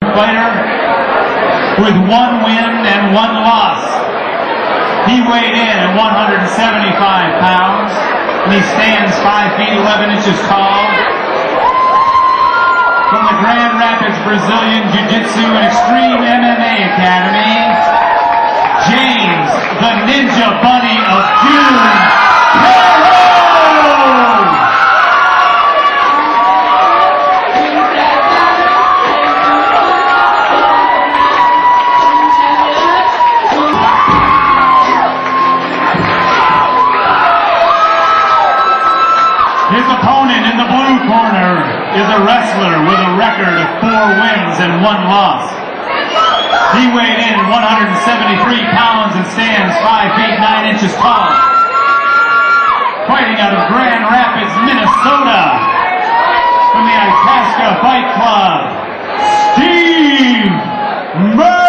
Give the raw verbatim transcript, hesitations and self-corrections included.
fighter with one win and one loss. He weighed in at one hundred seventy-five pounds, and he stands five feet eleven inches tall. From the Grand Rapids Brazilian Jiu-Jitsu and Xtreme M M A Academy, James, the Ninja Bunny of June, Carrow! His opponent in the blue corner is a wrestler with a record of four wins and one loss. He weighed in at one hundred seventy-three pounds and stands five feet nine inches tall. Fighting out of Grand Rapids, Minnesota, from the ITASCA Fight Club, Steve Merth!